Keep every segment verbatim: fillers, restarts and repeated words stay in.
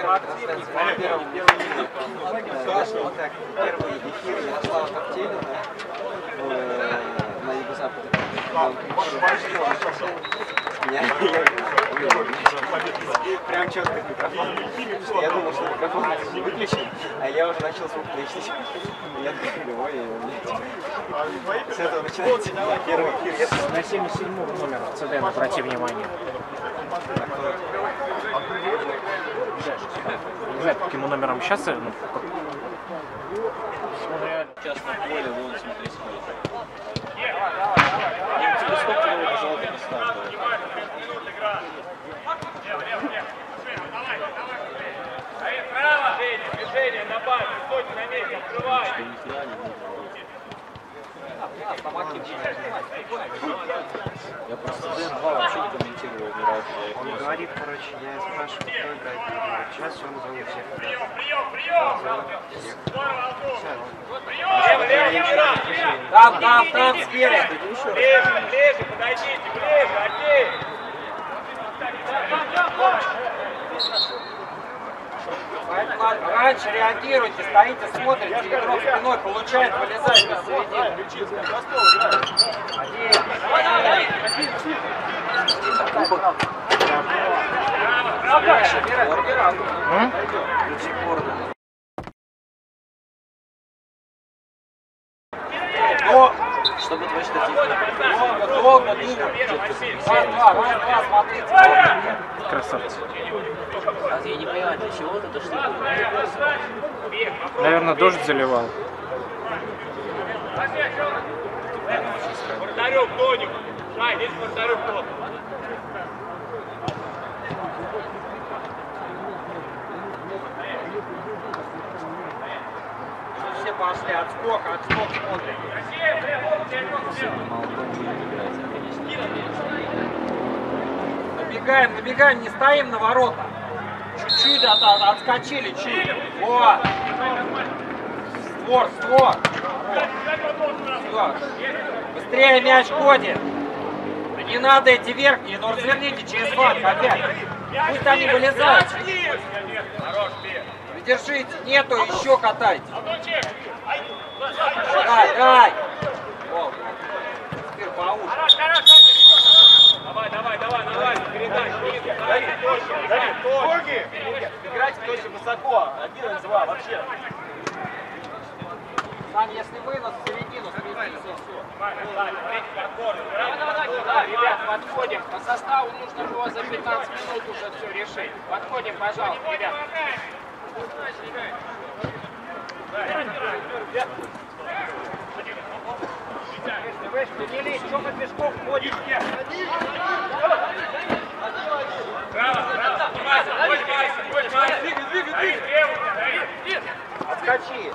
Первый эфир Ярослава Коптелина на юго-западе. Прям четко микрофон. Я думал, что микрофон выключен, а я уже начал звук включить. Я такой, ой, с этого начинается первый эфир. На семьдесят седьмого номера ЦД, обрати внимание. Не знаю, по каким номерам сейчас. Ну, как... Сейчас на поле, вон, смотри, сколько. Движение на базе, стойте на месте, открывай. Я просто Дэн-два вообще не комментировал ни разу. Он говорит, короче, я спрашиваю, кто играет. Сейчас он зовут всех. Прием, прием, прием! Там, там, там, спереди. Ближе, ближе, подойдите, ближе, окей. Поэтому раньше реагируйте, стоите, смотрите, игрок спиной получает, вылезает на середину. Но, чтобы твой штатив долго, долго думал. Раз, два, раз, два, смотрите. Красавцы. Я не понимаю, для чего это что? Наверное, дождь заливал. Вратарев, Тоник. Шай, здесь вратарев кто? Все пошли, отскок, отскок смотрим. Набегаем, набегаем, не стоим на ворота. Чуть-чуть от, от, отскочили, чуть. Вот. Створ, створ. Вот. Быстрее мяч ходит. Да не надо эти верхние, но разверните через фланг опять. Пусть они вылезают. Держите, нету, еще катайте. Дай, дай. Теперь поуже. Давай, давай, давай, давай, передай, дай точно, дай точно. Играйте точно высоко, один-два вообще. Сань, если вынос в середину, сместись и все. Давай, давай, давай, ребят, подходим. По составу нужно было за пятнадцать минут уже все решить. Подходим, пожалуйста, ребят. Делись, что мы пешком ходим? Браво, браво, Вася, Вася, Вася, двигай, двигай, двигай. Отскочи.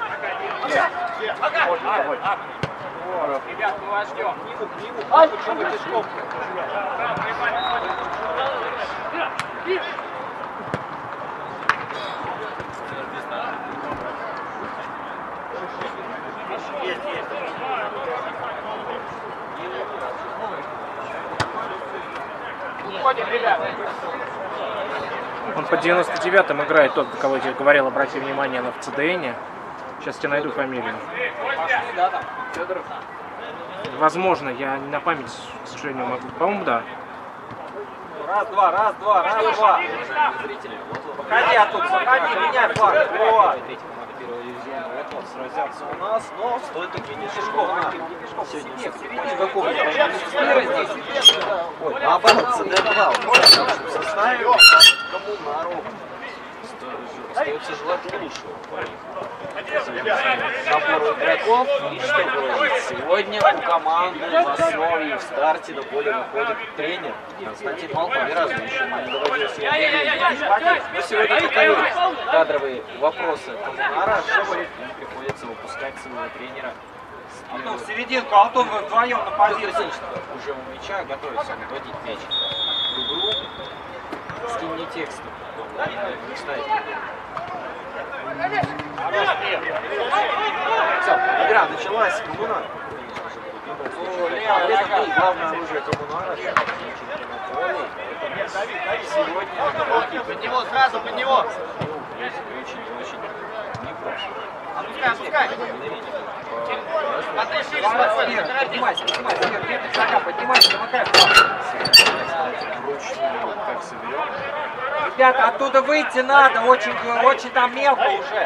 Ребят, мы вас ждем. К нему, к нему, а что мы пешком? Уходим, ребят. Он по девяносто девятым играет, тот, кого я говорил, обрати внимание, на в ЦДНе. Сейчас тебе найду фамилию. Пошли, да, там, Федоров. Возможно, я не на память, к сожалению, могу. По-моему, да. Раз, два, раз, два, раз, два. Походи оттуда, походи, меняй флаг. Вот. Вот сразятся у нас, но стоит только не пешком. Сегодня в середине какого-то. Здесь, ой, наоборот, ЦД-два. Составим коммунару. Остается желать лучшего. Набор игроков. И что говорить? Сегодня у команды в основе в старте на поле выходит тренер Константин Малков. Ни разу еще не доводилось его видеть. Но сегодня таковы кадровые вопросы коммунара. Им приходится выпускать своего тренера. Антон, в серединку, Антон, вы вдвоем на позиции. Уже у мяча готовится выводить мяч в игру. Скинь мне текст. Не ставить. Все, игра началась, коммунар. Главное оружие коммунара. Сегодня под него, сразу под него. Поднимайся, поднимайся, нет шага, поднимайся, замыкай. Вручную как соберем. Ребята, оттуда выйти надо, очень, очень там мелко уже.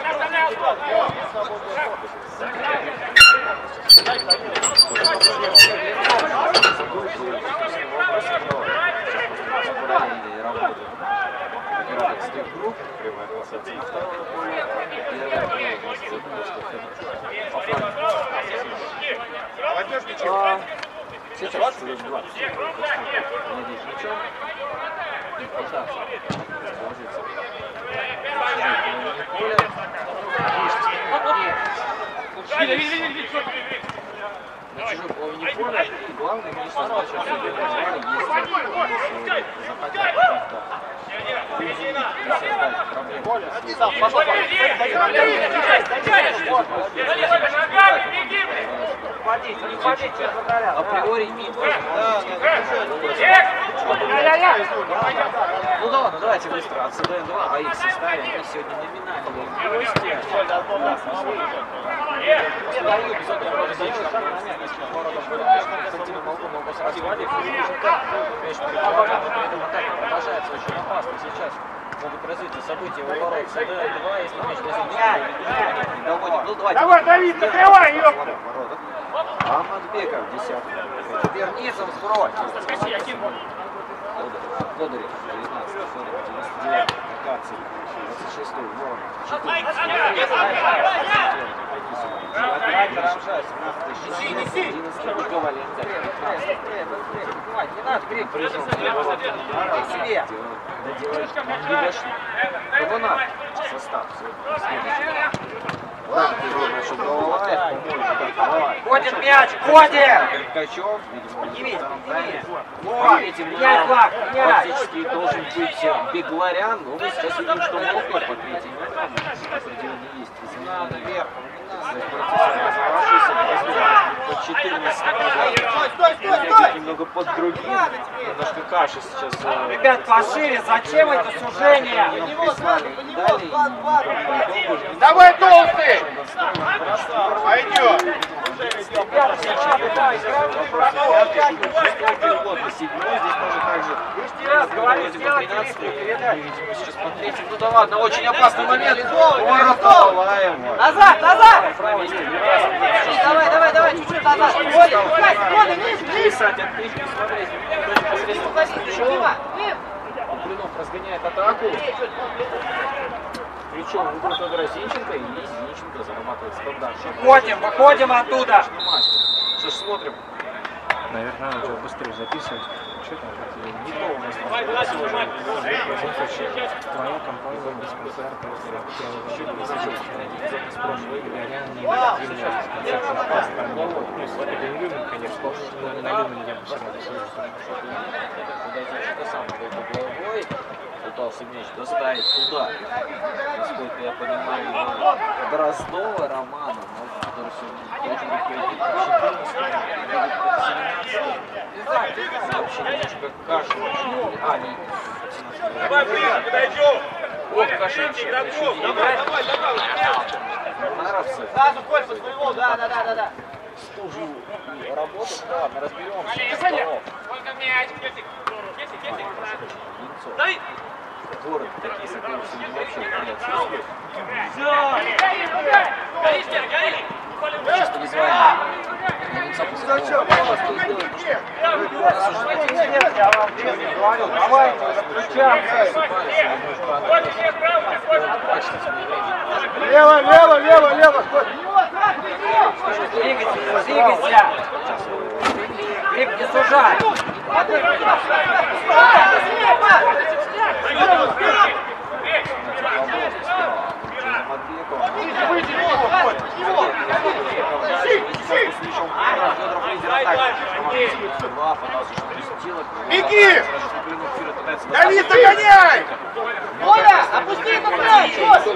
Сейчас плюс два. Надеюсь, ничего. Пытаться сложиться. На чужой половине поля. Главное, конечно, задача особенно звали, если захотят как-то создать проблему. Априори нет. Ну да, ну давайте быстро от СДН два, а их составим, они сегодня номинальные гости. Я даю без этого разделить, как момент, если поворотом будет Константину Малку могу сразу водить. Конечно, продолжается очень опасно сейчас. Могут развиться события в оборот СДН два, если мяч не доводит. Ну давайте. Давай, Давид, закрывай ее! Ахмадбеков, десятый. Теперь низом сбрось. Лодырев, девятнадцатый, Федоров, девяносто девятый, Акаций, двадцать шестой, Ворон, четырнадцатый, одиннадцатый, Коваленко, пятнадцатый. Не надо крик призом. Себе. Доделать. Не дошли. Кого надо? Состав. Ходит мяч, ходит! Качев, видимо, меняй флаг, меняй! Фактически должен быть Бегларян, но мы сейчас видим, что Молков по третьей метрам определенно есть. Надо вверх, по четырнадцать. Немного под другим, немножко каши сейчас. Ребят, пошире, зачем это сужение? Давай, толстый! Пойдет! Ну да ладно, очень опасный момент. Назад, назад! Давай, давай, давай, чуть-чуть назад. Писать отклик, смотреть. Блинов разгоняет атаку. Причем выбор Федора Зинченко, и Зинченко зарабатывает стандарт. Выходим, выходим оттуда! Что ж, смотрим. Наверное, надо было быстрее записывать. Что там? Не то у нас. Твоя компания без концерта. С прошлой игры они не конечно, на Люмине я бы все равно пытался мяч доставить туда, насколько я понимаю, Дроздова Романа, который сегодня должен быть поединок четырнадцатый, вообще немножко каша. А, нет. Давай, ближе, подойдем! Ох, каша еще играет. Нравится. Сразу Коль под своего, да, да, да, да, да. Стужу работать, ладно, разберемся. Сколько мяч? десять, десять. Давид! Город, такие соперники вообще нет. Чисто визуально. Давай, включаемся. Лево, лево, лево, лево. Двигайся, двигайся. Глеб, не сужай. Беги! Давид, догоняй! Оля, опусти эту прядь!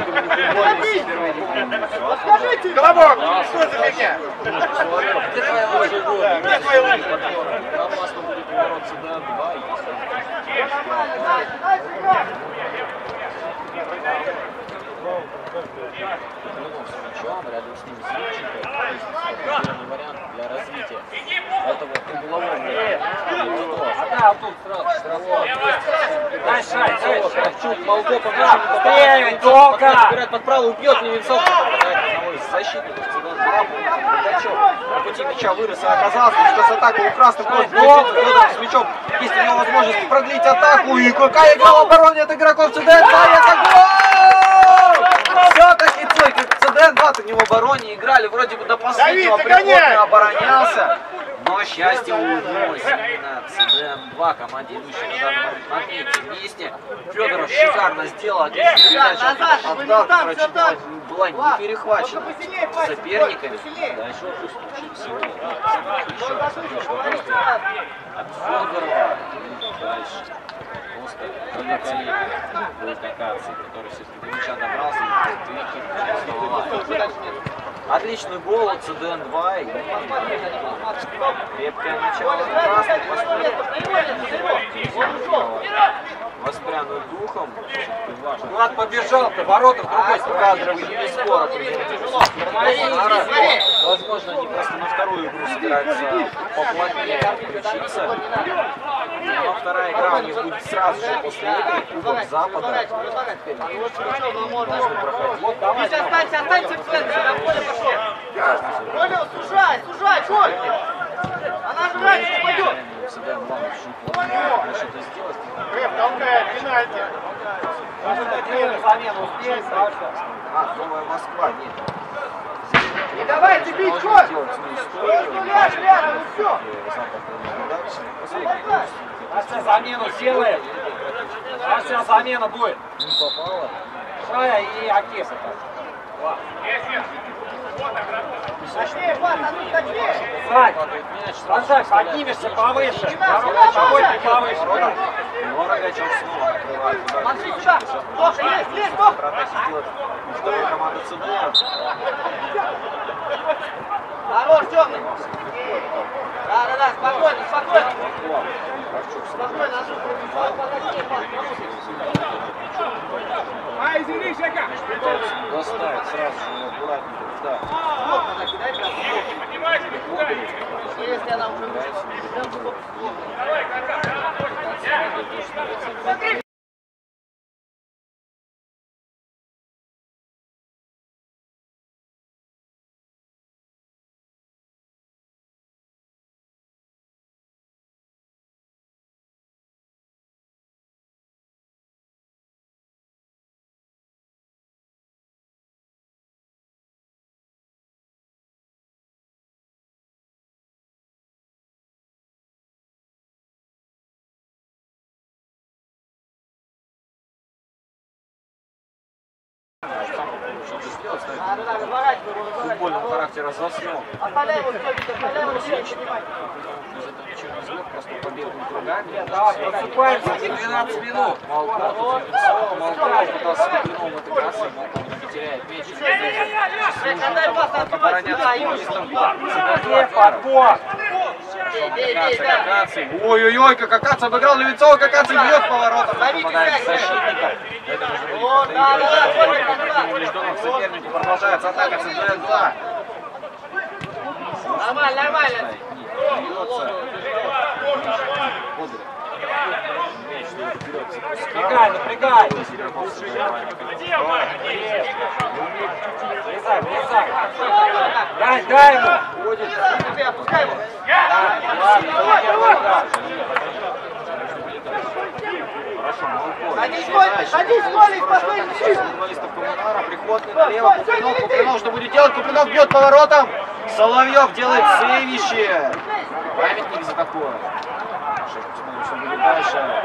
Скажите! Колобок, что за фигня? Где твоя лыжа? Где твоя лыжа? Опасно будет бороться до два. Блинов с мячом, рядом с ним Зинченко. Вариант Дай шаг, дай шаг. Кравчук, Молдов, он Быстрее, долго! Собирает под правую, убьет Левинцов, попадает одного из защитников ЦДН-два. Пугачев на пути мяча вырос и оказался. Сейчас атака у красных. Федоров с мячом. Есть у него возможность продлить атаку. И какая игра в обороне от игроков ЦДН-два. Это гол! Все-таки ЦДН-два-то не в обороне играли. Вроде бы до последнего прикольно оборонялся. Но счастье улыбнулось именно ЦДН-два, команде, идущей на данный момент на третьем месте. Федоров шикарно сделал, отличную передачу отдал, короче, была, была не перехвачена соперниками. Дальше уже случился еще раз отличный выстрел от Федорова. И дальше просто великолепный был Какаций, который все-таки до мяча добрался и отличный гол от ЦДН-два. Крепкое начало. Красный воспрянут духом. Влад побежал-то, ворота в другой стороне. Кадровый не скоро. Возможно, они просто на вторую игру собираются поплотнее включиться. Но вторая игра у них будет сразу же после этой Кубок Запада. Должны проходить. Останься, останься в центре, на поле пошел. Коля, сужай, сужай, Коль! Она же раньше пойдет! Рэп, толкает, пенальти! Замену успеет, а, Новая Москва, нет. Не давайте бить, Коль! Ну ляжь рядом, и все! А сейчас замену сделает. А сейчас замена будет. Не попало. Шая и Акеса. Точнее, Влад, а ну точнее! Сань, Сань, поднимешься повыше. Ой, повыше. Но Рогачев снова открывает. Смотри сюда! Тоха, есть, есть, Тоха! Протаси делает вторая команда ЦДН. Хорош, темный! Да, да, да, спокойно, спокойно! Спокойно, а, извини, Жека! Доставит сразу же аккуратненько туда. Если она уже вышла. Футбольного характера заснул. Оставляй его, оставляй его, снимай. Просто побегал кругами. Давай, подступаемся. двенадцать минут. Молков пытался выглянул в эту кассу, Молков не теряет мяч. Отдай пас, открывай сюда, Где подбор? Ой-ой-ой, как Какаций обыграл Левинцова, Какаций бьет поворотом. Попадает в защитника. Международных соперников продолжается атака ЦДН-два. Нормально, нормально. Напрягай, напрягай. Влезай, влезай. Дай, дай ему. Опускай его. Садись, Коля, садись, Коля, последний чист. Футболистов Коммунара, Приходный налево, Купринов, Купринов, что будет делать? Купринов бьет поворотом. Соловьев делает сейвище. Памятник за такое. Посмотрим, что будет дальше.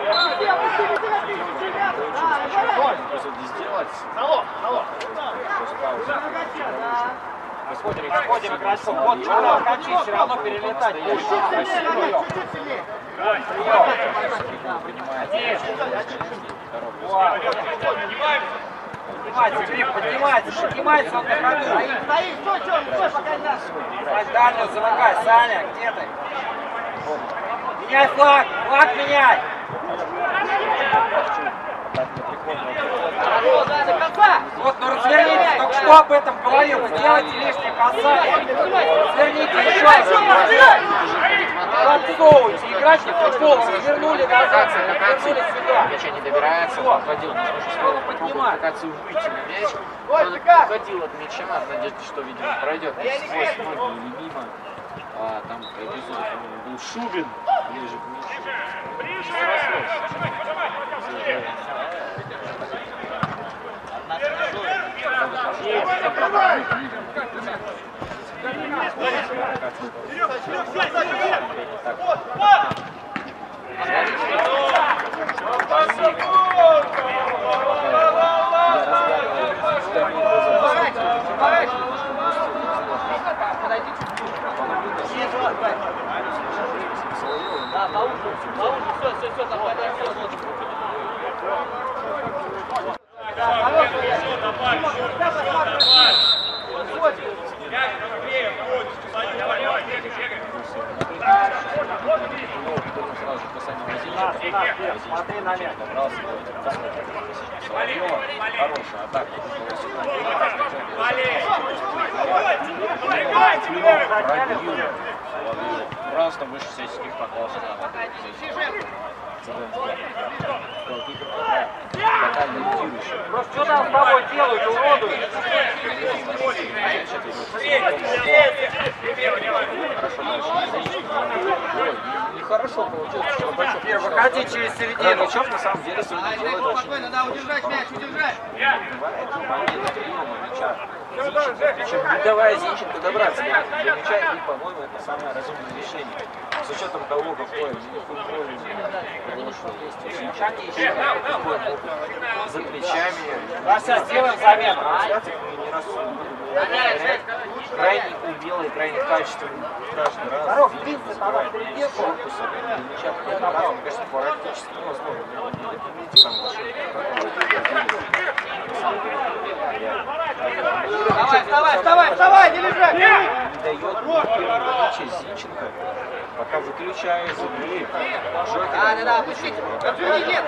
Что здесь сделать? Смотрим, смотрим, красиво. Вот что хочу, все равно перелетать. Поднимайся, Гриф, поднимайся, поднимайся, он на ходу. Стоит, стой, стой, стой, пока не надо. Дальнюю замыкай, Саня, где ты? Меняй флаг, флаг меняй. До конца. Вот, ну развернитесь, только что об этом говорил, вы делаете лишние касания. Разверните еще раз. подсовывайте, играйте в футбол, развернули назад, развернули сюда. Мяча не добирается, он уходил, но успел попробовать пытаться выйти на мяч. Он уходил от мяча в надежде, что, видимо, пройдет сквозь ноги или мимо. А там по эпизоду, по-моему, был Шубин ближе к мячу. Да, поуже, поуже, все, все, все, там подай, все, ночью. Да, хорошо, я еще добавь, еще добавь. Мяч быстрее, будет, давай, давай, бегай, бегай. Сразу же касание Васильчика. Смотри на мяч. Добрался, хорошая атака. Просто выше всяческих похвалов. Что там с тобой делают, уродуют? Нехорошо получилось, что Рыбачев... Выходи через середину. Рыбачев на самом деле сегодня делает очень... Спокойно, да, удержать мяч, удержать. Причем не давая Зинченко добраться до мяча, и, по-моему, это самое разумное решение. С учетом того, какое футбольное Зинченко еще такой опыт за плечами. Вася, сделаем замену. Крайне умелый, крайне качественный каждый раз. Здоров, принцип, она впереди. Мне кажется, практически невозможно. Давай, вставай, вставай, вставай, не лежать! Не дает передачи Зинченко, пока выключая из игры. Да, да, да, опустите. Отсюда нет.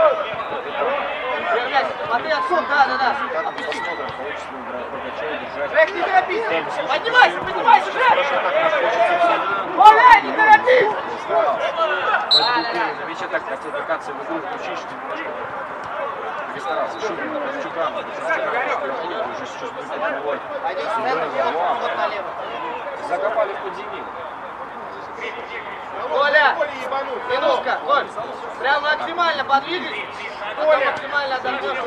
Смотри отсюда, да, да, да. Опустите. Посмотрим, получится ли Рыбачева держать. Жек, не торопись. Поднимайся, поднимайся, Жек. Оля, не торопись. На мяче так хотел докаться в игру, включить, что немножко перестарался. Шубин, Ковчука, уже сейчас будет открывать. Пойдем сюда, вот налево. Закопали в подземелье. Оля, минутка, Оль, прям максимально подвигайся, потом максимально отдохнешь.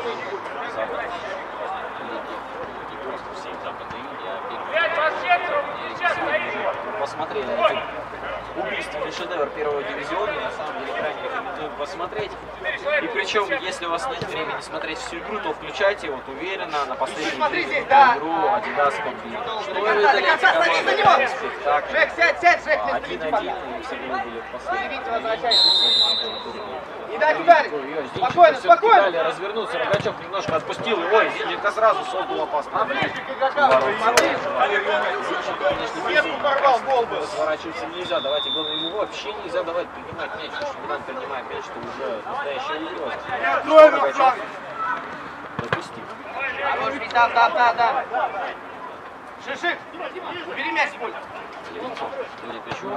Посмотрели на этот убийственный шедевр первого дивизиона, на самом деле крайне рекомендую посмотреть. И причем, если у вас нет времени смотреть всю игру, то включайте вот уверенно на последнюю Смотри здесь, да. игру Adidas Комбин. Что До вы конца, до выдали конца, садись на него. спектакль. Жек, сядь, сядь, Жек, не Один смотрите один, пока. и все были в последнем. Видите, возвращайся. Не дать ударить. Спокойно, спокойно. Дали развернуться, Рогачев немножко отпустил, и ой, Зинченко сразу сотнул опасно. Поближе к игрокам, смотри. Зинченко, конечно, Сетку порвал, гол был. сворачиваться нельзя, давайте, главное, ему вообще нельзя давать принимать мяч, потому что когда он принимает мяч, то уже настоящая угроза. Рогачев допустил. Хорош, там, там, там, там. Шишик, убери мяч с поля. Или причем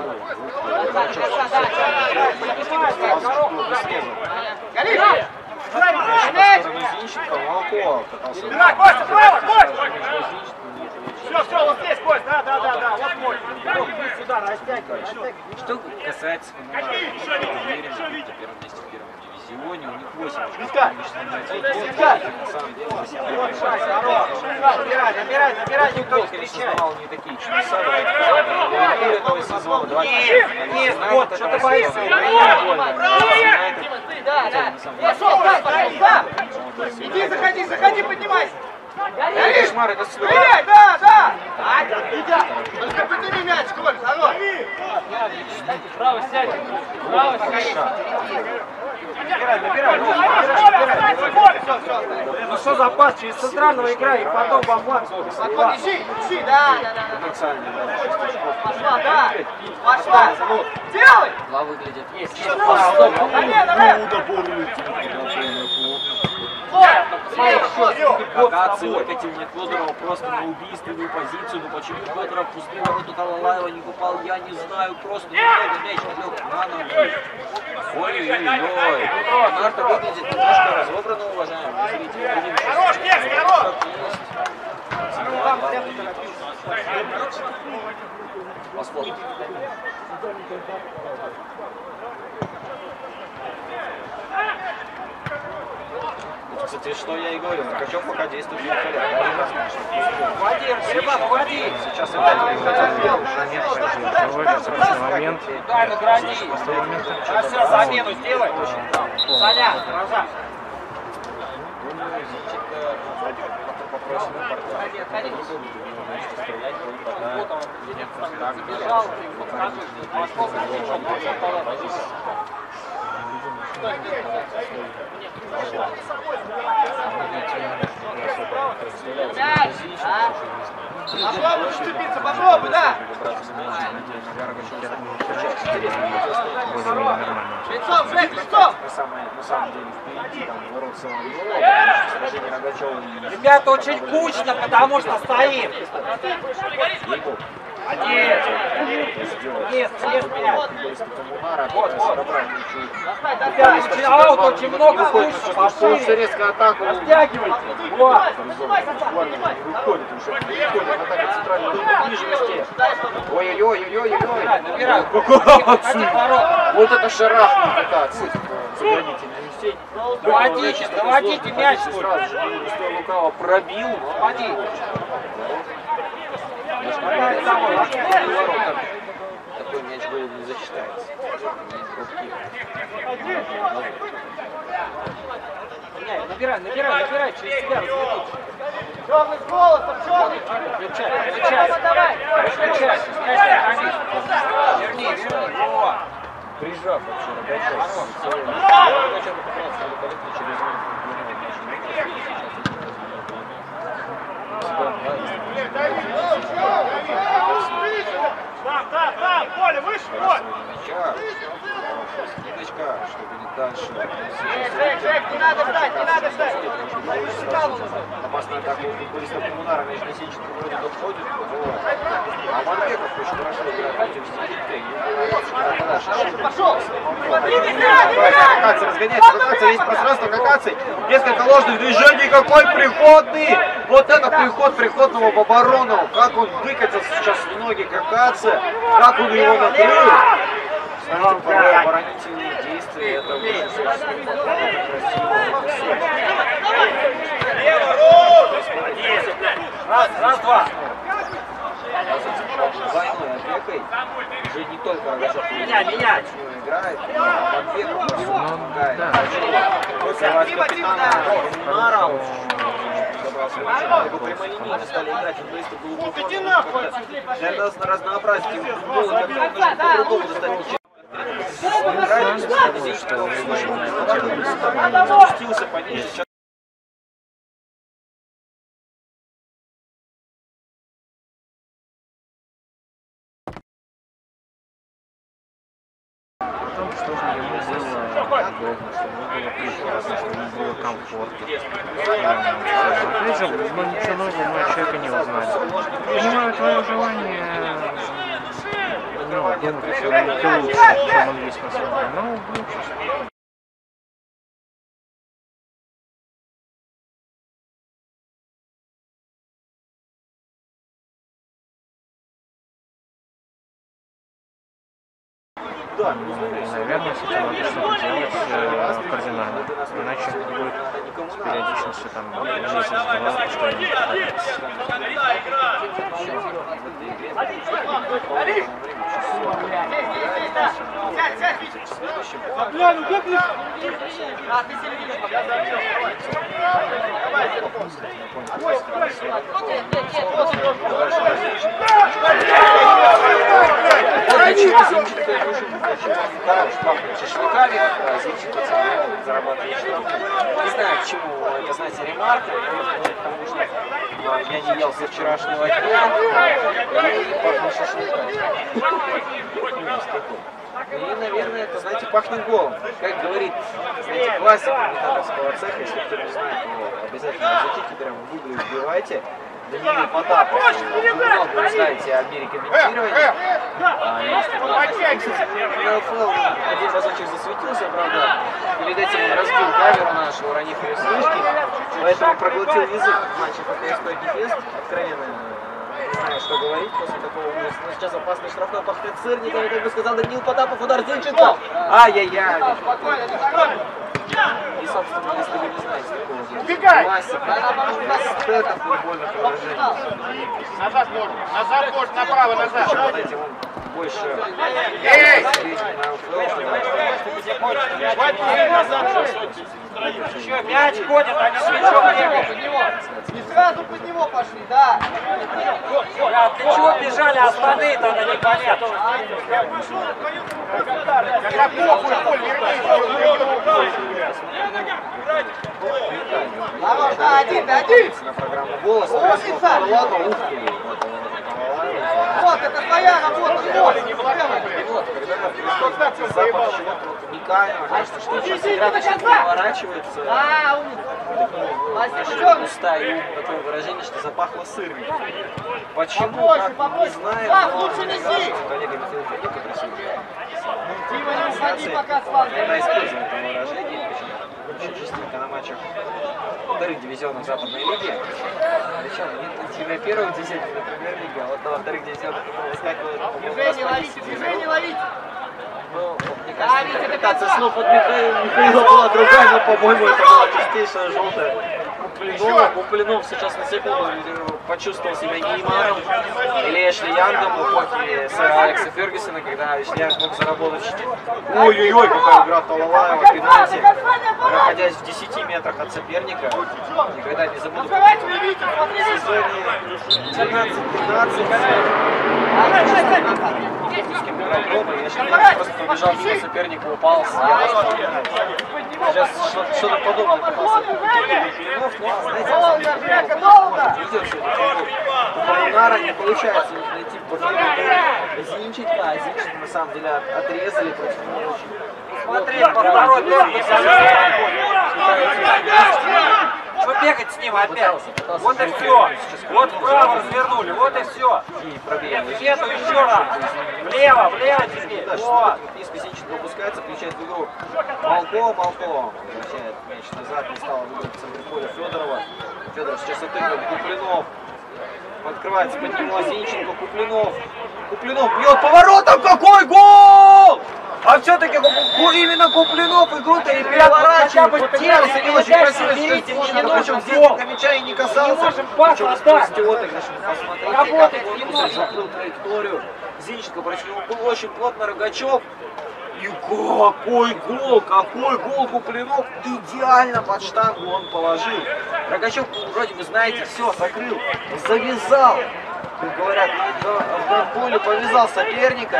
Горишь! мяч! Зинченко, Волкова пытался... Давай, Костя, справа, Кость! Все, все, вот здесь, Кость, да, да, да, да, вот мой. Сюда, растягивай, растягивай. Что касается Коммунара, уверен, на первом месте в первом дивизионе, у них восемь очков. На самом деле, Набирай, набирай, набирай, никто не Волков кричает. создавал не такие чудеса. Этого сезона Нет, нет, вот, что ты боишься? Да, да. Пошел, да, пошел, да. Иди, заходи, заходи, поднимайся. Горишь? Кошмар, это слёт. Стреляй, да, да. Идя. Только подними мяч, Коль, хорош. Право сядь, право сядь. Набирай, набирай, набирай, набирай. Ну что за пас через центрального игра и потом бомбан. Потом ищи, ищи, да, да, да. Потенциально, да. Пошла, да. Пошла. Делай. Два выглядят. Есть. Замена, Рэп. Вот, Какацы выкатил мне Федорова просто на убийственную позицию. Ну почему Федоров пустые ворота Талалаева не попал, я не знаю. Просто немного мяч лег на ногу. Ой-ой-ой. Нарта выглядит немножко разобранно, уважаемые зрители. Будем Хорош, нет, хорош! Посмотрим. Кстати, что я и говорил, Ткачев пока действует великолепно. Входи, Серега, входи! Сейчас это момент. Дай награди! А все, замену сделай! Саня, глаза! Забежал, подскажи, насколько Попробуй зацепиться, попробуй, да! Лицом, Жек, лицом! На самом деле впереди там ворот Соловьева, сражение Рогачева и... Ребята, очень кучно, потому что стоим. Один. Нет, нет, меня. Вот, вот. Ребята, очень аут, очень много слушай, пошли. Резкая атака. Растягивайте. Вот. Выходит уже, выходит атака центрального ближности. Ой-ой-ой-ой-ой-ой. Набираю. Вот это шарах имитация. Сохранительный. Доводите, доводите мяч. Сразу же Лукаво пробил. Води. Такой мяч голом не засчитается. Набирай, набирай, набирай, через себя разведут. Черный с голосом, черный! Включай, включай. Давай! Включай, включай, верни, верни. Во. Прижав вообще Рогачев. Рогачев попытался великолепно через Там, там, там, Коля, выше, Коля! Скидочка, чтобы не дальше. Жек, Жек, не надо ждать, не надо ждать! Опасная атака у футболиста Коммунара, мяч на Сенченко вроде доходит. А Манбеков очень хорошо играет против Сенченко. Пошел! Какацы разгоняется, Какацы весь пространство, Какацы. Несколько ложных движений, какой приходный! Вот это приход приходного в оборону. Как он выкатился сейчас в ноги Какацы, как он его накрыл. Знаете, порой оборонительные действия, это очень Раз, раз, два. двойной опекой. Уже не только Рогачев Меня, менять. играет, а Манбеков помогает. Дима, Дима, Коммунара его прямолинейно стали играть, футболисты глубоко. Для нас на разнообразие футбола как-то он нужно по-другому достать мячи. Спустился пониже. Потом, что же ему было удобно, что ему было прекрасно, что ему было комфортно. Опять же, ну ничего нового мы от человека не узнали. Понимаю твое желание, ну, думать, что он лучше, чем он есть на самом деле, но лучше. Да, наверное, с этим надо что-то делать э, кардинально, иначе будет с периодичностью там месяц, два, что-нибудь. Сядь, сядь, Витя! Бля, ну как не... А, ты середину пока. Давай. Шашлыками зарабатывает штрафы. Не знаю, к чему это, знаете, ремарка, потому что я не ел со вчерашнего дня и пахнет шашлыками. И, наверное, это, знаете, пахнет голом. Как говорит, знаете, классика металлургского цеха, если кто не знает, то обязательно зайдите прямо в гугле, вбивайте. Даниил Потапов. Много вы знаете о мире комментирования. А, есть эн эф эл один разочек засветился, правда. Перед этим он разбил камеру нашу, уронив ее с вышки. Поэтому проглотил язык в матче по КСП Гефест. Откровенно не знаю, что говорить после такого ужаса. Но сейчас опасный штрафной пахнет сырником. Как бы сказал Даниил Потапов, удар Зинченко. Ай-яй-яй. И, собственно, если вы не знаете такого классика, это футбольных выражений. Назад можно, назад можно, направо, назад. Вот этим он больше... Эй! Еще мяч ходит, а не с мячом бегает. И сразу под него пошли, да. Бля, ты чего бежали, а остальные-то надо непонятно. Когда похуй, Коль, вернись. Хорош, да, один, да, один. На программу «Голос». Умница. Ладно, ух ты. Вот, это твоя работа, вот. И вот, когда запах чего-то вот уникального, кажется, что сейчас игра начнет переворачивается. А, умница. Устаю такое выражение, что запахло сырником. Почему, Побольше, как, побольше. не знаю, Так, но лучше неси. с коллегами Филиппа попросили. Дима, не уходи, пока слабый. Она использует это выражение, причем очень частенько на матчах вторых дивизионов Западной лиги. Причем не на первых десятых премьер-лиги, а вот на вторых десятых выскакивает. Движение ловите, движение ловите. Ну, мне кажется, интерпретация слов от Михаила, Михаила была другая, но, по-моему, это была чистейшая желтая. Куплинов, Куплинов сейчас на секунду почувствовал себя Неймаром или Эшли Янгом в эпохе сэра Алекса Фергюсона, когда Эшли Янг мог заработать. Ой-ой-ой, какая игра Талалаева, пенальти, находясь в десяти метрах от соперника. Никогда не забуду. В сезоне двенадцать-пятнадцать Эшли Янг просто побежал мимо соперника, упал, съел. Сейчас что-то подобное попался. Долго, Жека, долго! У Полунара не получается найти подлинный Зинченко, а Зинченко на самом деле отрезали против него очень. Смотри, поворот, что бегать с ним опять? Вот и все. Вот вправо развернули, вот и все. Нет, нету еще раз. Влево, влево теперь. Вот. Низко Зинченко опускается, включает в игру Малко, Малко возвращает мяч назад, не стало выиграть в центре поля Федорова. Федоров сейчас отыгрывает, Куплинов. Открывается под него Зинченко, Куплинов. Куплинов бьет поворотом, какой гол! А все-таки именно Куплинов игру-то и переворачивает. Пытался, не очень красиво, видите, мне не нужен Зинченко мяча и не касался. Не можем пас отдать. Посмотрите, Работать как не он нужно. закрыл траекторию. Зинченко против него был очень плотно, Рогачев. И какой гол, какой гол Куплинов, идеально под штангу он положил. Рогачев, вроде бы, знаете, все, закрыл, завязал. Как говорят, в поле повязал соперника.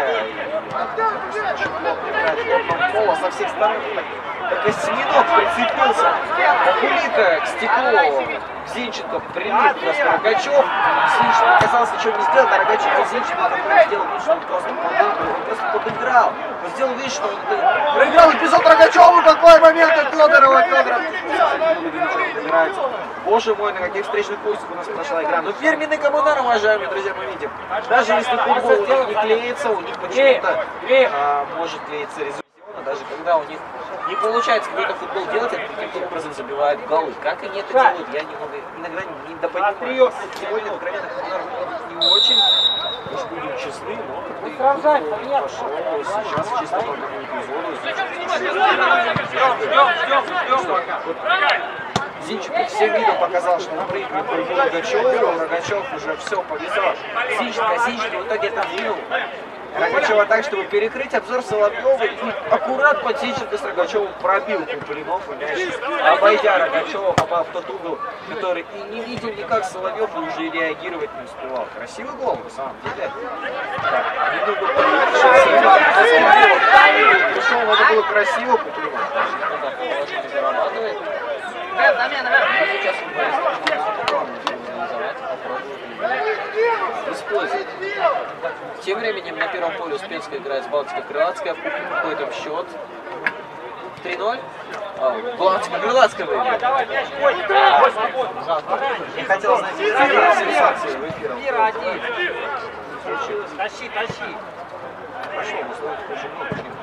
Пола со всех сторон, как осьминог прицепился. Кулика к стеклу. Зинченко прилип просто Рогачев. Зинченко оказался, ничего не сделал, а Рогачев Зинченко сделал вид, что он просто подыграл. Он просто подыграл. Он сделал вид, что он проиграл эпизод Рогачеву. Какой момент от Федорова, Федоров. Боже мой, на каких встречных пустях у нас прошла игра. Но фирменный Коммунар, уважаемые друзья, мы видим. Даже если футбол у них не клеится, у них почему-то а, может клеиться результат. Даже когда у них не получается какой-то футбол делать, они каким-то образом забивают голы. Как они это делают, я не могу, иногда не допонимаю. Сегодня, откровенно, Коммунар выглядит не очень. Уж будем честны, но когда футбол пошел, сейчас чисто по одному эпизоду. Ждем, ждем, ждем. Зинченко всем видом показал, что он проигрывает по Рогачеву, Рогачев уже все повязал. Зинченко, Зинченко в итоге отодвинул Рогачева так, чтобы перекрыть обзор Соловьева, и аккурат под Зинченко с Рогачевым пробил Куплинов, и мяч, обойдя Рогачева, попал в тот угол, который и не видел никак Соловьев, и уже реагировать не успевал. Красивый гол, на самом деле. Так, немного пришел, надо было красиво, Куплинов. Вверх, замена, вверх. Сейчас он использует. Тем временем на первом поле Успенская играет с Балтико-Крылатская. Какой там счет? три ноль? А, Балтико-Крылатская выиграет. Давай, мяч, Коль. Я хотел знать, сенсации выиграл. Мира один. Тащи, тащи. Пошел, условия очень много.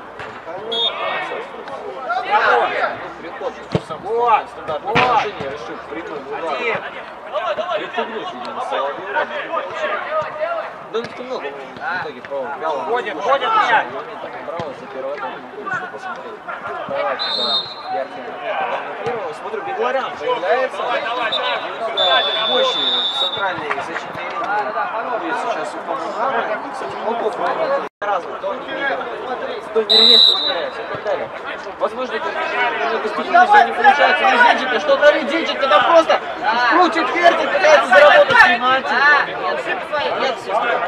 Приход, Вот, стандартное вот. положение, решил прямым ударом. Припугнуть, видимо, Соловьева. Да никто много, в итоге провал. Ходит, ходит мяч. Браво, за первое время будет что посмотреть. Давайте, да, яркий момент. Первого, смотрю, Бегларян появляется. Немного мощи центральной защитной линии. Будет сейчас у Коммунара. Кстати, Молков разный, кто не видел, кто не резко ускоряется и так далее. Возможно, это действительно все не получается. Но Зинченко, что творит Зинченко? Когда просто крутит, вертит, пытается заработать пенальти. Нет, нет, сестра.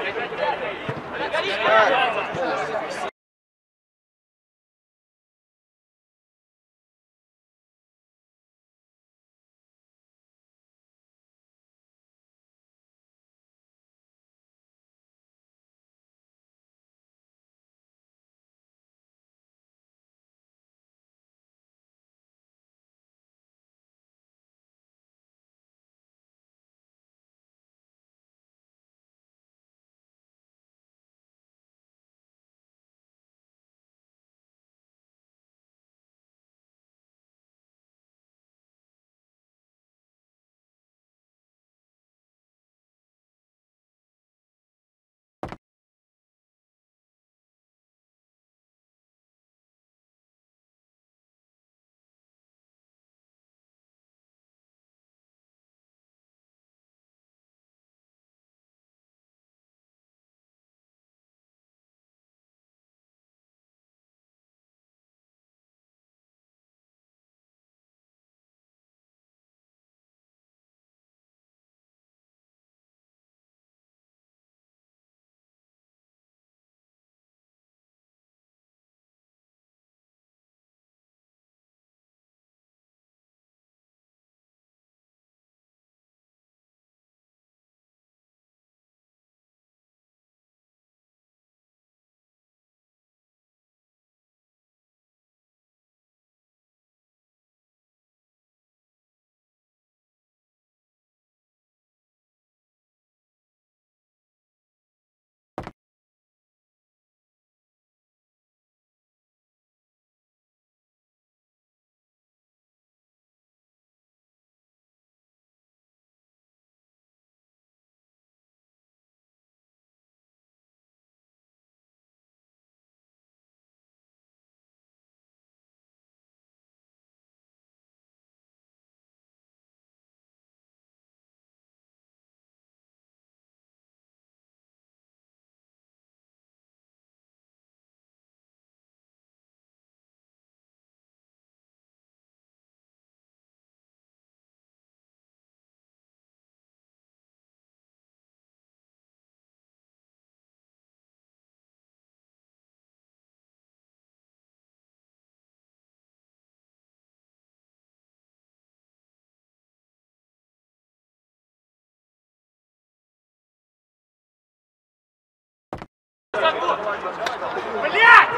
Блядь!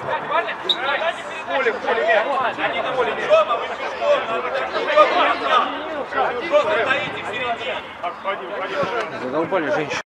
Поле, поле, мяч. Они на поле мяч. Просто стоите в середине. Задолбали женщины.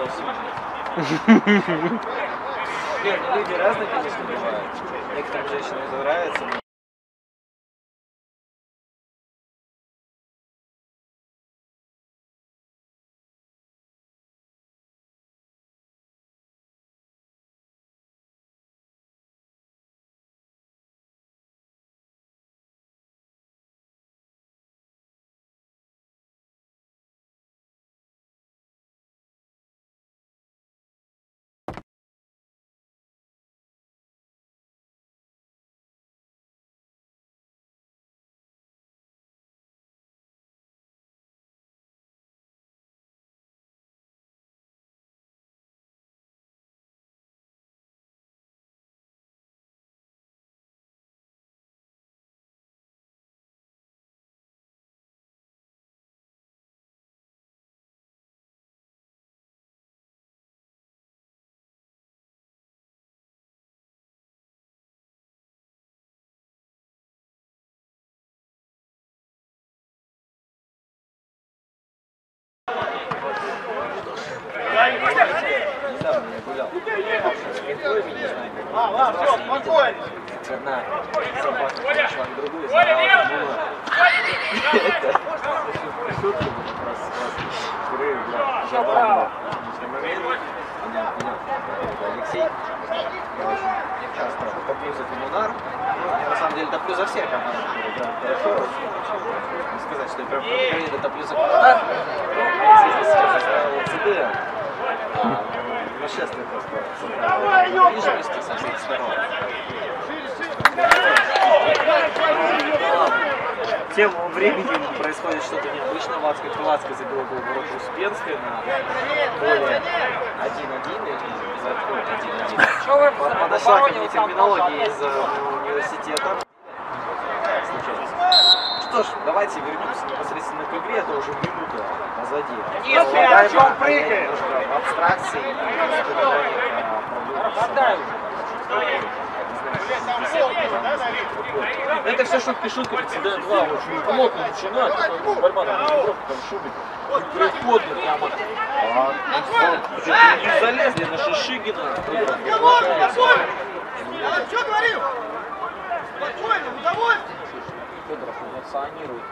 стал судьей. Нет, ну люди разные, конечно, бывают. Некоторым женщинам это нравится. Но... Недавно я гулял. Не знаю, А, ладно, все, спокойно. одна собака пошла к другую, забрала мула. Это шутка была просто. Гры, бля, забавно. Меня, меня, Алексей. Я очень часто топлю за коммунар. Я на самом деле топлю за всех коммунар. Хорошо. Не сказать, что я прям конкретно топлю за коммунар. Алексей сейчас заставил ЦД. Нашествие просто центральной недвижимости со всех сторон. Тем временем происходит что-то необычное. Вацка Крылатская забила гол в ворота Успенской на поле один-один или один-один. Подошла ко мне терминология из университета. Что ж, давайте вернемся непосредственно к игре, это уже минута позади. Нет, о чем прыгаешь? В абстракции и вспоминаниях проблем. Это все шутки, шутки, Ц Д два очень плотно начинает, такая борьба, там тренировка, там шубик. И приходно прямо. Не залезли на Шишигина. Что говорил? Спокойно, удовольствие. Федоров эмоционирует.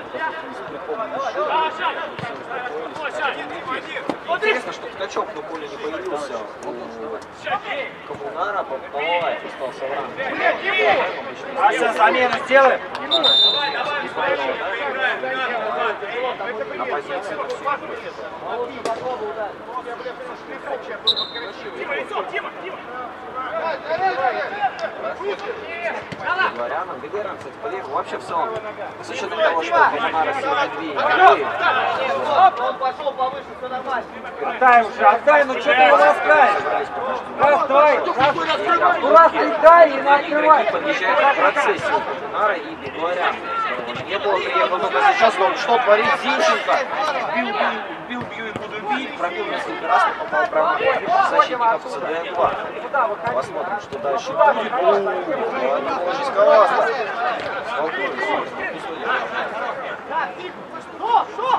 Интересно, что Ткачев на поле не появился. У Коммунара Павловаев остался в ранге. Ася, замену сделаем. На позиции. Дворянам, Бегорам, кстати, поверил. Вообще в целом, с учетом того, что Коммунара сегодня две игры. Он пошел повыше, все нормально. Отдай уже, отдай, ну что ты его ласкаешь? Раз, давай, раз, ну раз ты дай и накрывай. Подъезжает в процессе Коммунара и Бегорян. Не было, приехал только сейчас, он что творит Зинченко? Бил, бил, бил, бью и буду бить. Пробил несколько раз, но попал прямо в защитников Ц Д два. Посмотрим, что дальше будет. О, не очень сковасно. Столкнулись. Что? Что?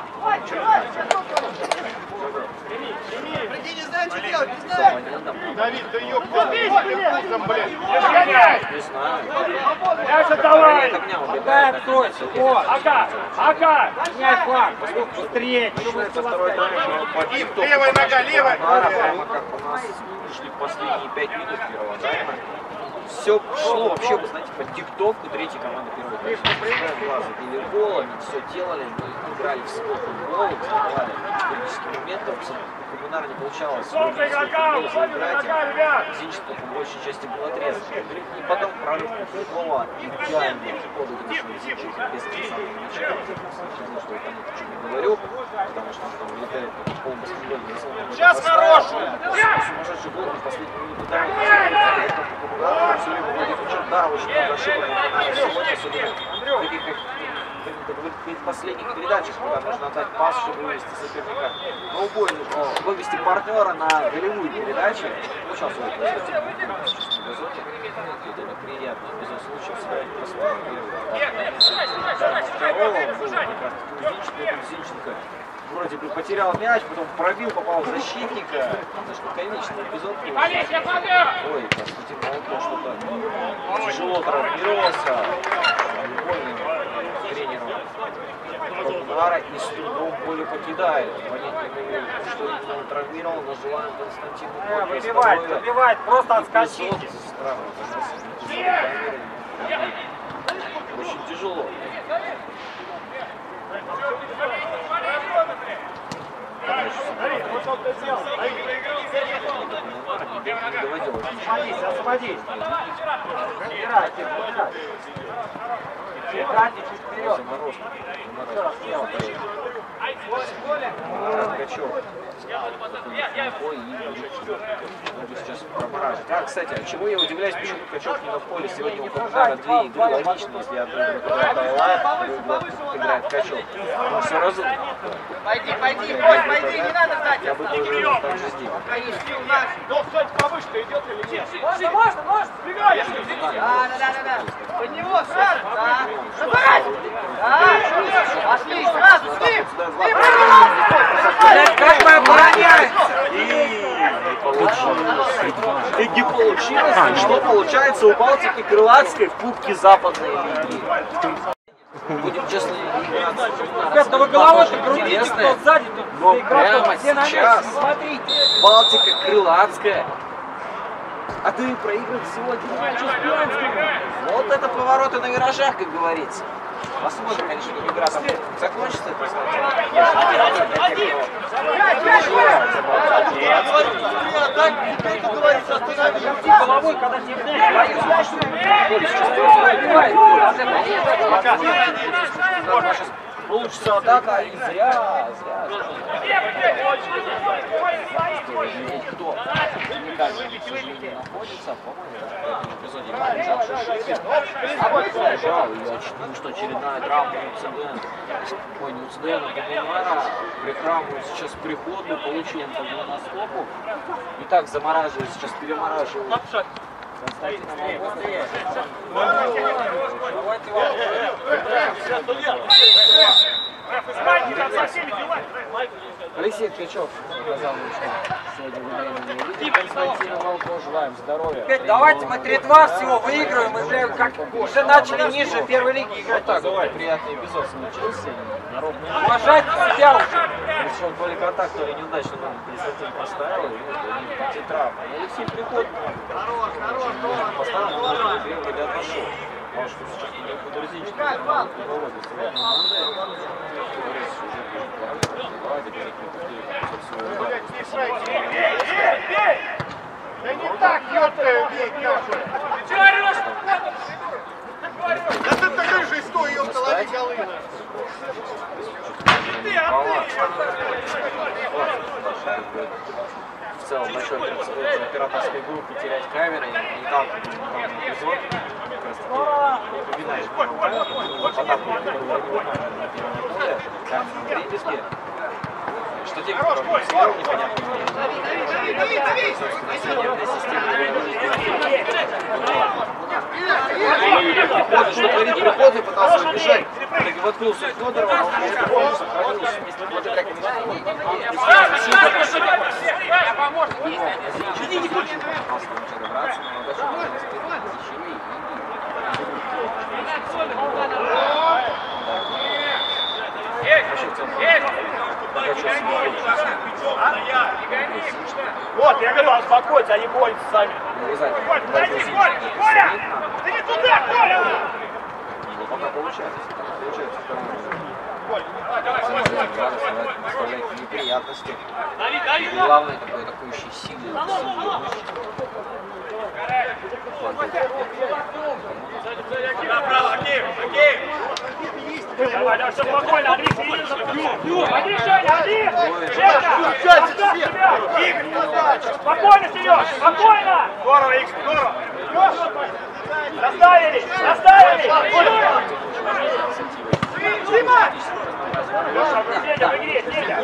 Приди, не знаю, что делать, не знаю. Давид, да ёпта, блядь. Не знаю. Дальше давай. От огня убегает. Дай, стой, вот. Ака, Ака, меняй флаг, быстрее. Начинается второй тайм. Левая нога, левая. Прямо как у нас шли последние пять минут первого тайма. Все шло вообще, вы знаете, по тиктоку третьей команды первой тайма. Глаза били гол, они все делали, мы играли в свой футбол, создавали технический момент, у Коммунара не получалось выиграть заиграть, Зинченко по большей части был отрезан. И потом прорыв Куклова, идеальный ход выигрышный Зинченко без конца мяча. Я что я там ничего не говорю, потому что он там вылетает по полубаскетбольному зону. Сейчас хорошую! Сумасшедший гол на последнюю минуту давай. Все время вроде да, очень много ошибок, но сегодня особенно в таких последних передачах, когда нужно отдать пас, чтобы вывести соперника на убойную, вывести партнера на голевую передачу. Ну, сейчас вот в газоне, это приятно, без случая сыграть посмотрим первый. Второго был как раз Зинченко, Зинченко вроде бы потерял мяч, потом пробил, попал в защитника. Это же комичный эпизод. Ой, по сути, молоко что-то тяжело травмировался. Больно тренеру удара и с трудом поле покидает. Понять не могу, что именно он травмировал, но желаем Константину. Э, выбивать, выбивать, просто отскочите. Странно, очень тяжело. Не доводилось. Освободись, освободись. Убирайте, убирайте. Играйте чуть вперед. Заморозка. Ткачев. Сейчас промораживает. А, кстати, а чему я удивляюсь, почему Ткачев не на поле? Сегодня у Коммунара две игры логично, если одну игру играет Айлайт, вторую играет Ткачев. Но все разумно. Пойди, пойди, Бось, пойди, не надо ждать. Я бы тоже так же сделал. Конечно, у нас. Ну, кстати, повыше-то идет или нет? Можно, можно, можно. Сбегай! Да, да, да, да, да. Под него, шар, да. Забирай. Да, пошли, сразу, с ним. С ним, Как мы обороняемся? И не получилось. И не получилось. И что получается у Балтики Крылатской в Кубке Западной Лиги? Будем честны, Ребята, вы головой-то крутите, кто сзади, тут но игра, прямо все на месте, сейчас смотрите. Балтика Крылатская. А ты проиграл всего один матч Успенскому. Вот это повороты на виражах, как говорится. Посмотрим, конечно, как игра там закончится. Головой, когда не Получится атака, и зря, зря. Кто? Никак, к сожалению, находится, по-моему, в этом эпизоде побежавший Шипер. Побежал, и ну что, очередная травма Уцидена. Ой, не Уцидена, Коммунара. Прихрамывает сейчас приходу, получил по голеностопу. И так замораживает, сейчас перемораживает. Константина Алексей Ткачев сказал, что сегодня вы, наверное, не видите Константина Волкова. Желаем здоровья. Давайте мы три-два всего выигрываем, мы уже, как, уже начали ниже первой лиги играть. Вот так вот приятный эпизод случился. Народный Уважайте себя уже. решил то ли контакт, то ли неудачно там пятьдесят семь поставил, и вот эти травмы. Алексей Приходит, поставил, но две вроде отошел. Потому что сейчас не подразительно выводит своей команды. Да не так, ёпта, бей, Каша! Ты чего орёшь? Да ты такой же стой, ёпта, лови Галына! Ты, а В целом большой принцип операторской группы терять камеры, не так эпизод. Как раз таки напоминаешь, что что те, кто сидел, непонятно где. Приходы, что творит приходы, пытался убежать. Воткнулся в Федорова, но это полностью сохранился вместе благодаря комментариям. Иди, не хочет. Пытался добраться, но удачу не вот, я говорю, успокойтесь, они борются сами. Коля, Коля! Ты не туда, Коля! Пока получается. Получается. Доставляет неприятности. Главное такой атакующий сильный. Направо, Аким, Аким! Давай, давай, все спокойно, Андрей, Андрей, Андрей! Спокойно, Сереж, спокойно! Здорово, Икс, здорово! Доставили, доставили! Дима! Леша, Сеня, в игре, Сеня!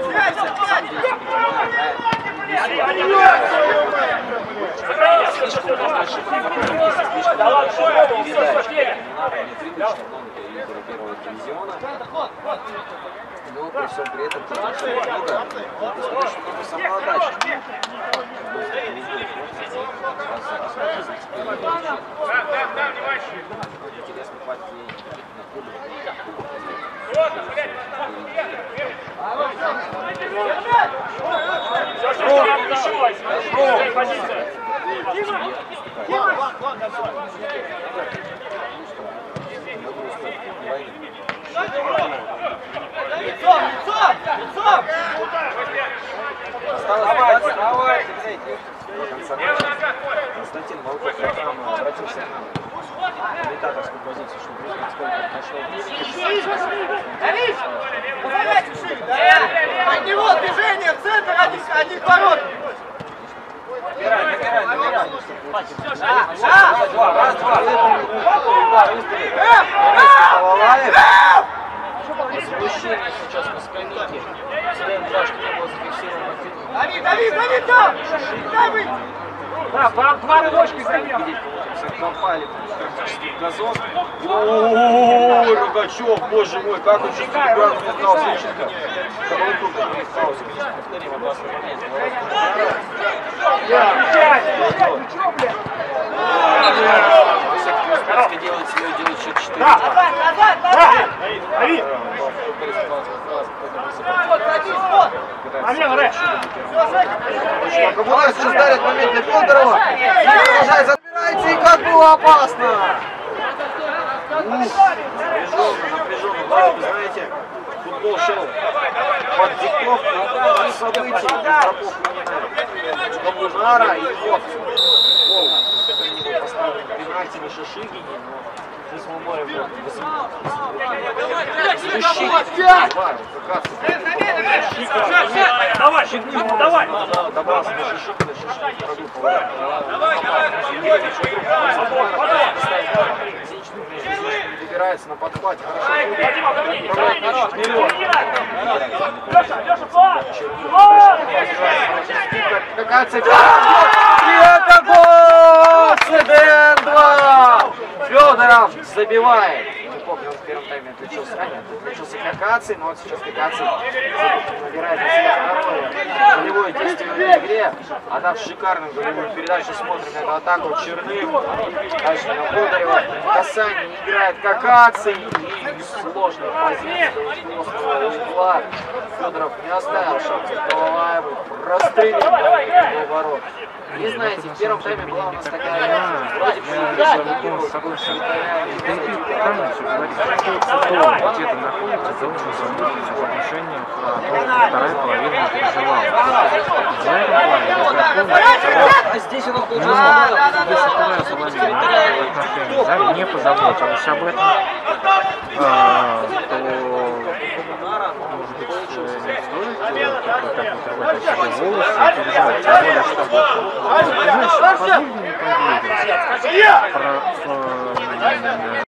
Да ладно, что это? Все, все, Сеня! Первого дивизиона. Ну, при всем при этом достаточно много, достаточно много самоотдачи. Интересно, хватит ли на клубе. Позиция. Лицом, лицом, лицом! Осталось двадцать, давай, Константин Волков обратился на комментаторскую позицию, чтобы узнать, сколько прошел. Давид! Помогайте шире! Да! От него движение в центр, а не, а не ворот! Набирай, набирай, набирай. Да, да! Два, раз, два. Возмущение сейчас на скамейке. Седан два, что не было зафиксировано на фигуре. Давид, Давид, Давид, там! Дай выйти! Да, два, два рывочка занял. Попали практически в газон. О-о-о, Рогачев, боже мой, как он чувствует градус металл Зинченко. Второй круг, в паузе. Повторим опасный момент. Успенский делает свое, делает счет четыре. Назад, назад, назад! Давид! Вот, садись, вот! Налево, Рэ! Кабулай сейчас дарит момент для Федорова. Продолжает, забирайте, и как было опасно! Напряженно, напряженно. Вроде бы, знаете, футбол шел под диктовку событий. Стропов именно Коммунара и вот. Поставлен пенальти на Шишигине, но здесь мы можем Давай, Шигни, давай! Добрался до Шишигина, Шишигин пробил поворот. Не добирается на подхвате. Вадима, ко мне! Отправляет мяч вперед. Леша, Леша, флаг! Какая цель? И это гол! ЦДН два! Федоров забивает. Не помню, он в первом тайме отличился ранее. Отличился Какаций, но вот сейчас Какаций набирает на себя второе голевое действие в этой игре. Отдав шикарную голевую передачу, смотрим на эту атаку. Черных. Дальше на Федорева. Касание играет Какаций. И сложная позиция из угла. Федоров не оставил шанса Балалаеву. Прострелил ворот. И знаете, в первом тайме была у нас такая вроде бы где-то находится, должен заботиться в отношениях вторая половина переживала. В этом плане, а здесь он должен если вторая половина отношений, да, не позаботилась об этом, а, то, может быть, не стоит так вот рвать от себя волосы и переживать, тем более, что, знаешь, позволь мне поверить про э,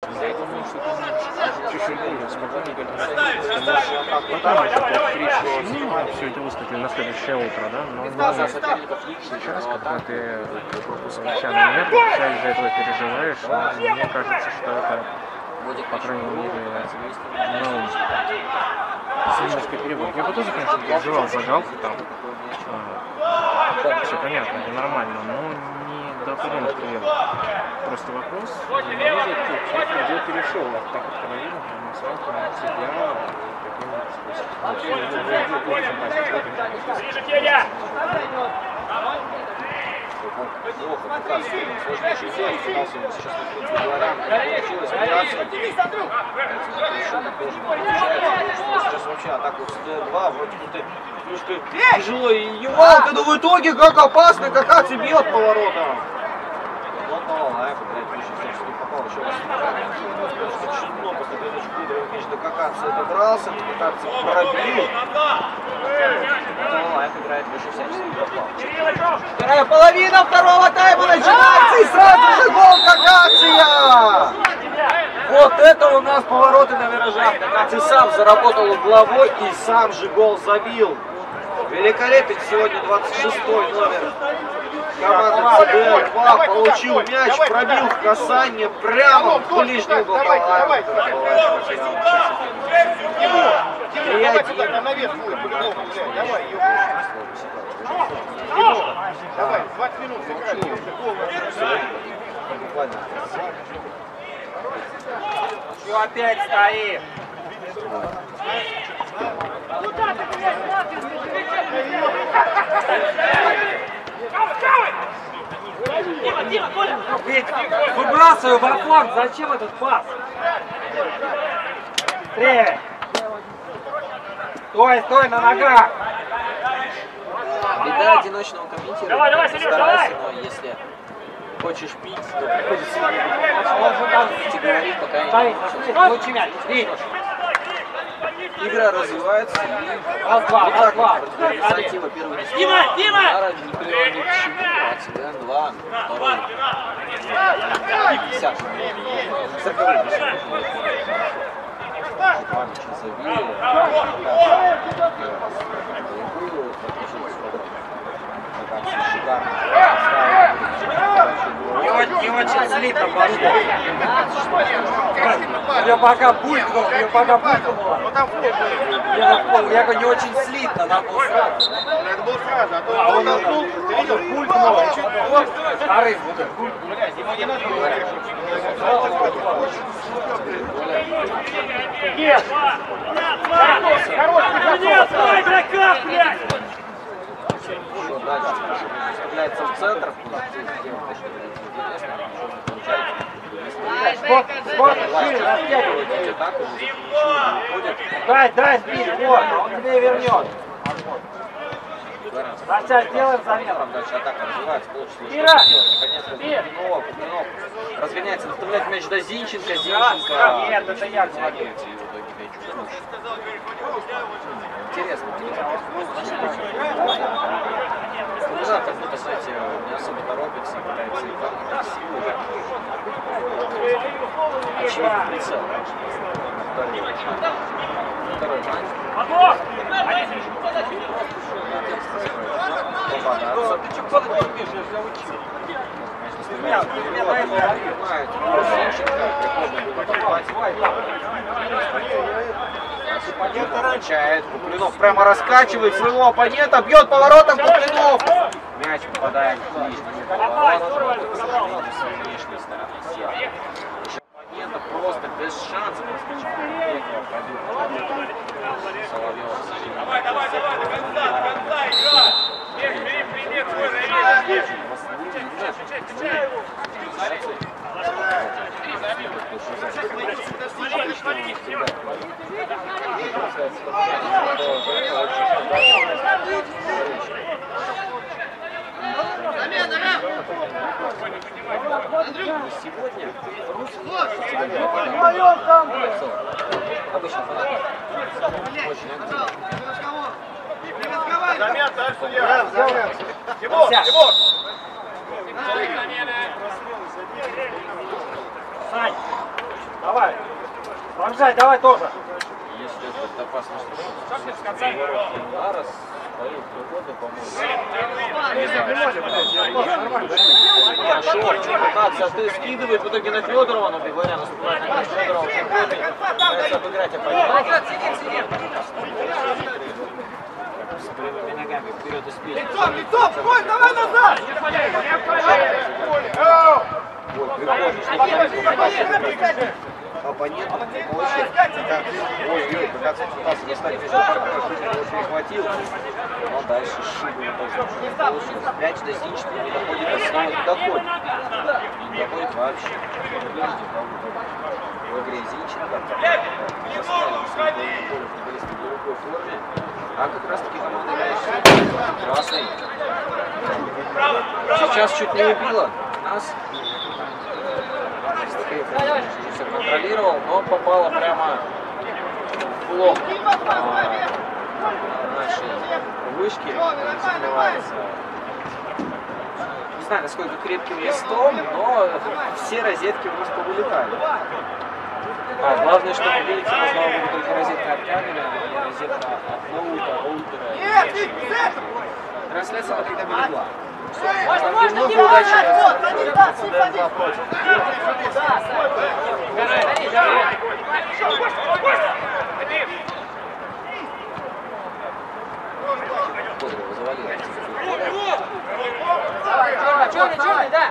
Я думаю, что там чуть-чуть более спокойно к этому потом это все это выставили на следующее утро, да? Но не сейчас, когда ты совершенно нет, вся из-за этого переживаешь, но мне кажется, что это, по крайней мере, ну, немножко перебор. Я бы тоже, конечно, переживал за Галку там. Все понятно, это нормально, но не до определенных пределов. Просто вопрос, где перешел от так откровенно, на сразу на себя, Ближе, Федя! Сейчас вообще атаку с два, вроде бы немножко тяжело и Евалка, но в итоге как опасно, как Акаци бьет поворотом. Вот Павлаев, блядь, выше всех не попал, еще раз. Очень много, после передачи Кудрова, конечно, как Акаци добрался, как Акаци пробил. Павлаев играет выше всех не попал. Вторая половина второго тайма начинается и сразу же гол Какация! Вот это у нас повороты на виражах. Какаци сам заработал угловой и сам же гол забил. Великолепен сегодня двадцать шестой номер команды Цэ Бэ Эл два. Получил мяч, пробил в касание прямо в ближний угол. Давай, двадцать минут сыграли. Что опять стоит? Ведь выбрасываю в фланг, зачем этот пас? Стрель! Стой, стой, на ногах! Беда одиночного комментирования. Давай, давай, Сереж, давай! Но если хочешь пить, то приходится говорить, пока не Лучше мяч, бей! игра развивается. Раз-два, раз-два. Инициатива первый. Дима, Дима! Ради не привела ни к чему. А Цэ Бэ Эл два, второй. Десятый. Сороковой. Два мяча забили. Не, очень- не очень слито пошло. Я пока булькнул, я пока булькнул. Я понял, я говорю, не очень слитно, надо было сразу. Надо было сразу, а то он толкнул, ты видел, булькнул. Вторым будет. Ему не надо было решить. Нет! Нет, давай игрока, блядь! Еще дальше вставляется в центр. Вот, вот, шире, растягивай. Дай, дай сбить, вот, он тебе вернет. Сейчас сделаем замену. Дальше атака развивается, получится. Ира! Наконец-то Кузнецов, Кузнецов разгоняется, наставляет мяч до Зинченко, Зинченко. Нет, это я говорю. Интересно, интересно. Кузнецов как будто, кстати, не особо торопится, пытается играть красиво. Очевидно, прицел. Второй матч. Готов! Ты что, падать не умеешь, я тебя учил. Оппонент получает. Куплинов прямо раскачивает своего оппонента, бьет поворотом Куплинов. Мяч попадает в ближний поворот. С внешней стороны села. Еще оппонента просто без шансов раскачать. Соловьев. Давай, давай, давай, до конца, до конца игра! Бери, бери, привет, свой навес! Качай, качай его! Смотри, смотри, снимай! Сегодня обычно очень активно. Замят, дальше судья. Тимур, Тимур! Сань, Давай. Продолжай, давай тоже. Если это опасно, что Коммунара свои приходы, по-моему. Не знаю, хорошо, пытаться, ты скидываешь в итоге на Федорова, но Бегорян наступает на Федорова, пытается обыграть оппонента. С прямыми ногами вперед и спит. Лицом, лицом, стой, давай назад! Оппонент получил. Ой-ой, пытаться пытаться достать его перехватил. Но дальше шибу тоже не получилось. Мяч до Зинченко не доходит, а снова не доходит. Не доходит вообще. В игре Зинченко. В другой форме. А как раз таки команда играет красный. Сейчас чуть не убила нас. Все контролировал, но попала прямо в лоб а, нашей вышки. Закрывается. Не знаю, насколько крепким листом, но все розетки у нас повылетали. А, главное, что вы видите, должна быть только розетка от камера и розетка от ноута, роутера. Трансляция пока не была. Немного удачи. Кодрева завалила. Черный, черный, да!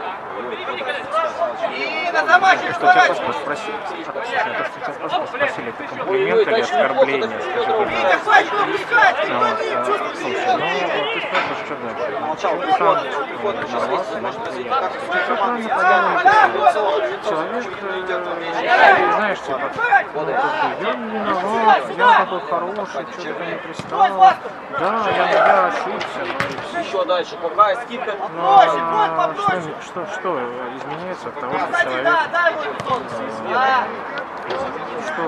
И на замахе, Что тебя просто спросили? Слушай, это что тебя просто спросили, это комплимент или оскорбление, скажи, пожалуйста. Ну, э, слушай, ну, ты спрашиваешь, что дальше? Молчал, Ты сам нарвался, может, ты все правильно понял. Человек, э, знаешь, типа, ну, я не виноват, я такой хороший, что-то не пристал. Да, я, я ошибся, но и все. Еще дальше, какая скидка? Но, а, что, что, что изменяется от того, что человек... А, что...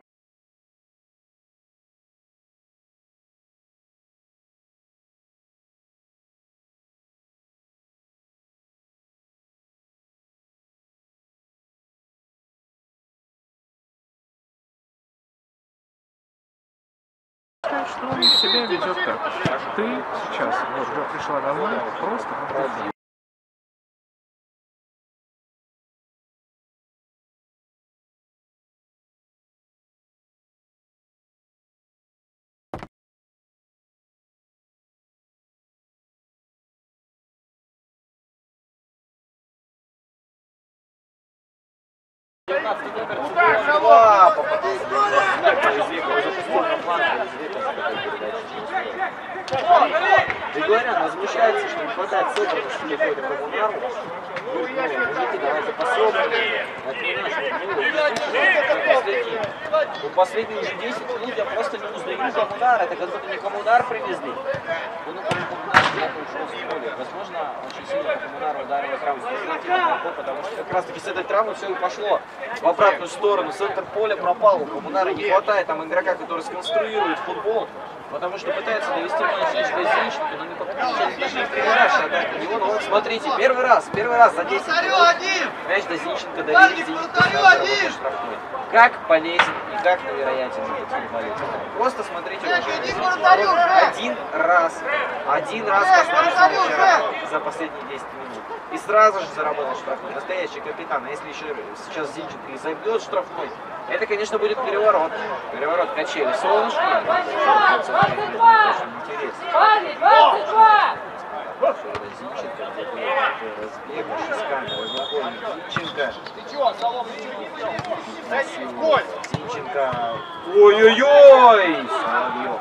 Что он себя ведет так. Ты сейчас, вот, я пришла домой, просто отдыхай. Бегорян возмущается, что не хватает собранности какой-то коммунару. Мужики, давайте пособраннее. У последних уже десять минут я просто не узнаю коммунар. Это как будто не коммунар привезли. Ну, например, коммунар куда-то ушел с поля. Возможно, очень сильно коммунару ударила травма. Потому что как раз таки с этой травмы все и пошло в обратную сторону. Центр поля пропал. У коммунара не хватает там игрока, который сконструирует футбол. Потому что пытается довести мяч лишь до Зинченко, но не получается даже не тренировать атаку. Него, ну вот смотрите, первый раз, первый раз за десять минут мяч до Зинченко довели, Зинченко штрафной. Как полезен и как невероятен этот футболист. Просто смотрите, один раз, один раз коснулся вчера за последние десять минут. И сразу же заработал штрафной. Настоящий капитан. А если еще сейчас Зинченко и забьет штрафной, это, конечно, будет переворот. Переворот качели. Солнышко. Очень интересно. Зинченко, разбег, шисками, выходит Зинченко. Ты чего, Солом, Зинченко. Ой-ой-ой! Соловьев.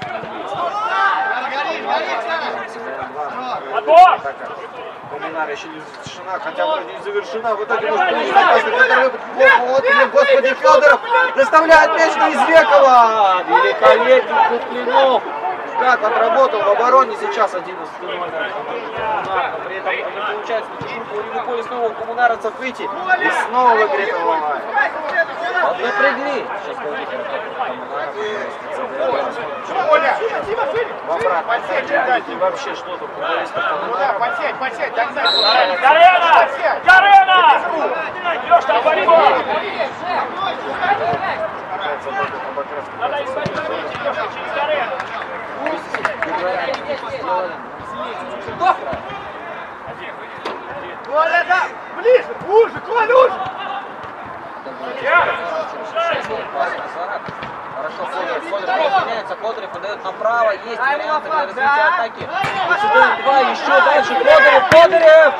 Отбор! Коммунара еще не завершена, хотя вроде не завершена. В итоге может получить опасный контроль. Вот, господи, Федоров доставляет мяч на Извекова. Великолепный Куклинов. Как отработал в обороне сейчас одиннадцатый номер. При этом не получается на чужую половину поля снова у коммунаровцев выйти. И снова в игре Талалаев. Поднапрягли. Сейчас голкипер в обратном. И вообще что-то футболистов Коммунара. Подсядь, подсядь, догнать. Гарена! Гарена! Идешь там, борьба! Надо использовать Леша через арену. Коля, да! Ближе! Уже! Коля, уже! Хорошо, Фодоров, Фодоров меняется, Фодоров подает направо, есть варианты для развития атаки. Сюда два, еще дальше, Фодоров, Фодоров!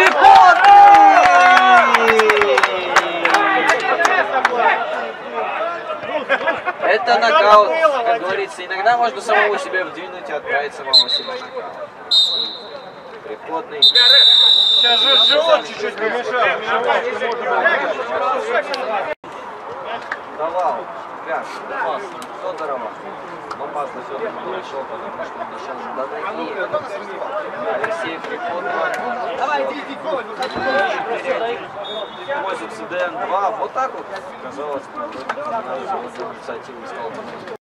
Прикольный! Это нокаут, как говорится, иногда можно самого себя вдвинуть и отправить самого себя в нокаут. Прикольный. Сейчас же живот чуть-чуть помешал. Давал, пляж, пас, Федорова. Но пас до Федорова не дошел, потому что он дошел до ноги. Алексей Прикольный. Давай, иди, иди, Коля, выходи. Возится ДН два. Вот так вот, казалось, инициативу стал.